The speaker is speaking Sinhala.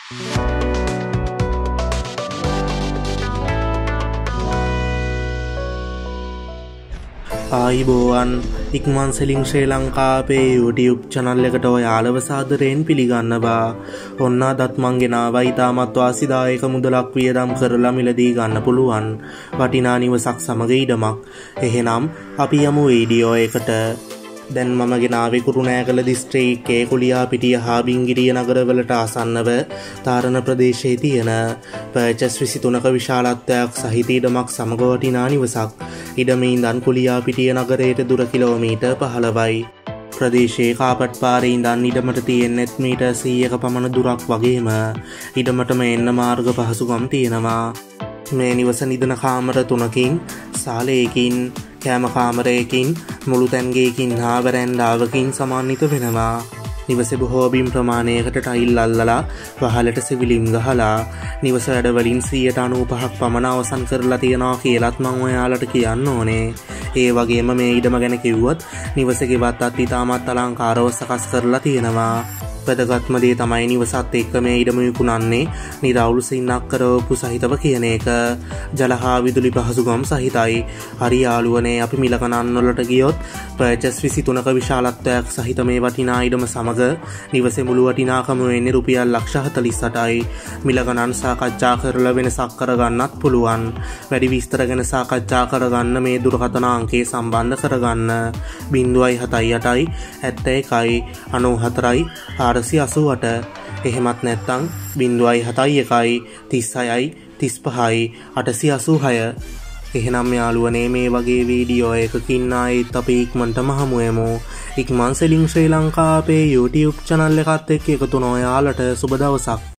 ආයිබෝවන් ඉක්මන් සෙලින් ශ්‍රී ලංකාවේ YouTube channel එකට ඔයාලව සාදරයෙන් පිළිගන්නවා. ඔන්න අදත් මං ගෙනාවා ඉතාමත් වාසිදායක මුදලක් වියදම් කරලා මිලදී ගන්න පුළුවන් වටිනා නිවසක් සමග ඉඩමක්. එහෙනම් අපි යමු වීඩියෝ එකට. දැන් මම ගෙනාවේ කුරුණෑගල දිස්ත්‍රික්කයේ කුලියාපිටිය හා බිංගිරිය නගරවලට ආසන්නව තාරණ ප්‍රදේශයේ තියෙන පර්චස් 23ක විශාලත්වයක් සහිත ඉඩමක් සමග වටිනා නිවසක්. ඉඩමේ ඉඳන් කුලියාපිටිය නගරයට දුර කිලෝමීටර් 15යි. ප්‍රදේශයේ කාපට් පාරේ ඉඳන් ඉඩමට තියෙන්නේ මීටර් 100ක පමණ දුරක් වගේම ඉඩමටම එන්න මාර්ග පහසුකම් තියෙනවා. මේ නිවස නිදන කාමර 3කින් සාලයකින් කෑම කාමරයකින් මුළු තැන්ගේකින් හා වරැන්ඩාවකින් සමන්විත වෙනවා. නිවසේ බොහෝ බිම් ප්‍රමාණයකට ටයිල් අල්ලලා වහලට සිවිලිම් ගහලා නිවස වැඩවලින් 95%ක් පමණ අවසන් කරලා තියෙනවා කියලාත් මම ඔයාලට කියන්න ඕනේ. ඒ වගේම මේ ඉඩම ගැන කිව්වොත් නිවසේ ගෙවත්තත් ඉතාමත් අලංකාරව සකස් කරලා තියෙනවා. වැදගත්ම දේ තමයි නිවසත් එක්ක මේ ඉඩම විකුණන්නේ නිරවුල් සින්නක් කරවපු සහිතව කියන එක. ජල හා විදුලි පහසුකම් සහිතයි. හරි යාළුවනේ, අපි මිල ගණන් වලට ගියොත් පර්චස් 23ක විශාලත්වයක් සහිත මේ වටිනා ඉඩම සමග නිවසේ මුළු වටිනාකම වෙන්නේ රුපියල් 48,යි. මිල ගණන් සාකච්ඡා කරලා වෙනසක් කරගන්නත් පුළුවන්. වැඩි විස්තර ගැන සාකච්ඡා කරගන්න මේ දුරකථන අංකය සම්බන්ධ කරගන්න 078 71 94 488. එහෙමත් නැත්නම් 071 36 35 886. එහෙනම් යාළුවනේ, මේ වගේ වීඩියෝ එකකින් ආයෙත් අපි ඉක්මනටම හමු වෙමු. ඉක්මන් සෙලින් ශ්‍රී ලංකාවේ YouTube channel එකත් එක්ක එකතු වෙන ඔයාලට සුබ දවසක්.